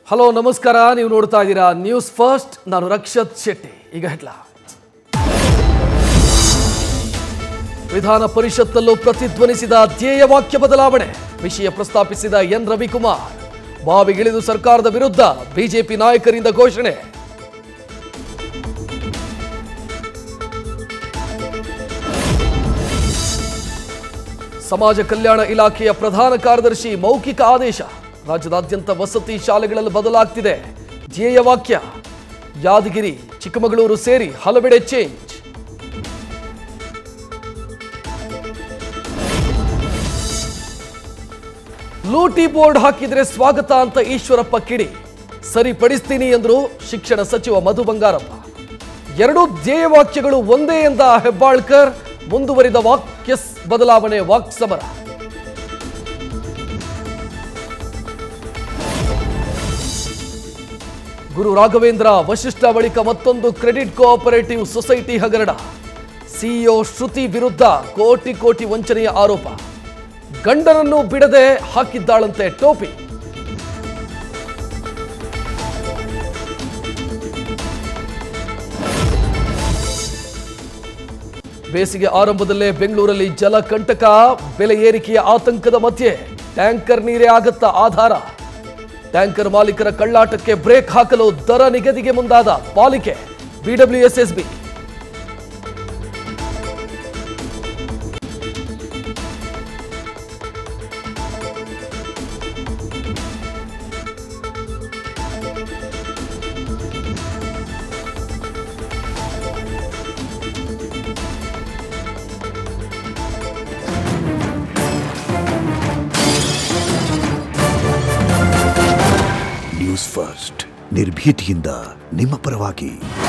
Hello ನಮಸ್ಕಾರ, ನೀವು ನೋಡ್ತಾ ಇದ್ದೀರಾ ನ್ಯೂಸ್ ಫಸ್ಟ್. ನಾನು ರಕ್ಷತ್ ಶೆಟ್ಟಿ. ಈಗ ಹೆಡ್ಲೈನ್. ವಿಧಾನ ಪರಿಷತ್ತಲ್ಲೂ ಪ್ರತಿಧ್ವನಿಸಿದ ಧ್ಯೇಯ ವಾಕ್ಯ ಬದಲಾವಣೆ. ವಿಷಯ ಪ್ರಸ್ತಾಪಿಸಿದ ಎನ್ ರವಿಕುಮಾರ್. ಬಾವಿಗಿಳಿದು ಸರ್ಕಾರದ ವಿರುದ್ಧ ಬಿಜೆಪಿ ನಾಯಕರಿಂದ ಘೋಷಣೆ. ಸಮಾಜ ಕಲ್ಯಾಣ ಇಲಾಖೆಯ ಪ್ರಧಾನ ಕಾರ್ಯದರ್ಶಿ ಮೌಖಿಕ ಆದೇಶ. ರಾಜ್ಯದಾದ್ಯಂತ ವಸತಿ ಶಾಲೆಗಳಲ್ಲಿ ಬದಲಾಗ್ತಿದೆ ಧ್ಯೇಯ ವಾಕ್ಯ. ಯಾದಗಿರಿ, ಚಿಕ್ಕಮಗಳೂರು ಸೇರಿ ಹಲವೆಡೆ ಚೇಂಜ್. ಲೂಟಿ ಬೋರ್ಡ್ ಹಾಕಿದ್ರೆ ಸ್ವಾಗತ ಅಂತ ಈಶ್ವರಪ್ಪ ಕಿಡಿ. ಸರಿಪಡಿಸ್ತೀನಿ ಎಂದರು ಶಿಕ್ಷಣ ಸಚಿವ ಮಧು ಬಂಗಾರಪ್ಪ. ಎರಡೂ ಧ್ಯೇಯ ವಾಕ್ಯಗಳು ಒಂದೇ ಎಂದ ಹೆಬ್ಬಾಳ್ಕರ್. ಮುಂದುವರಿದ ವಾಕ್ಯ ಬದಲಾವಣೆ ವಾಕ್ ಸಮರ. ಗುರು ರಾಘವೇಂದ್ರ ವಶಿಷ್ಠ ಬಳಿಕ ಮತ್ತೊಂದು ಕ್ರೆಡಿಟ್ ಕೋಆಪರೇಟಿವ್ ಸೊಸೈಟಿ ಹಗರಣ. ಸಿಇಒ ಶ್ರುತಿ ವಿರುದ್ಧ ಕೋಟಿ ವಂಚನೆಯ ಆರೋಪ. ಗಂಡನನ್ನು ಬಿಡದೆ ಹಾಕಿದ್ದಾಳಂತೆ ಟೋಪಿ. ಬೇಸಿಗೆ ಆರಂಭದಲ್ಲೇ ಬೆಂಗಳೂರಲ್ಲಿ ಜಲಕಂಟಕ. ಬೆಲೆ ಏರಿಕೆಯ ಆತಂಕದ ಮಧ್ಯೆ ಟ್ಯಾಂಕರ್ ನೀರೇ ಆಗತ್ತಾ ಆಧಾರ. ಟ್ಯಾಂಕರ್ ಮಾಲೀಕರ ಕಳ್ಳಾಟಕ್ಕೆ ಬ್ರೇಕ್ ಹಾಕಲು ದರ ನಿಗದಿಗೆ ಮುಂದಾದ ಪಾಲಿಕೆ, ಬಿಡಬ್ಲ್ಯೂಎಸ್ಎಸ್ಬಿ. ನ್ಯೂಸ್ ಫಸ್ಟ್, ನಿರ್ಭೀತಿಯಿಂದ ನಿಮ್ಮ ಪರವಾಗಿ.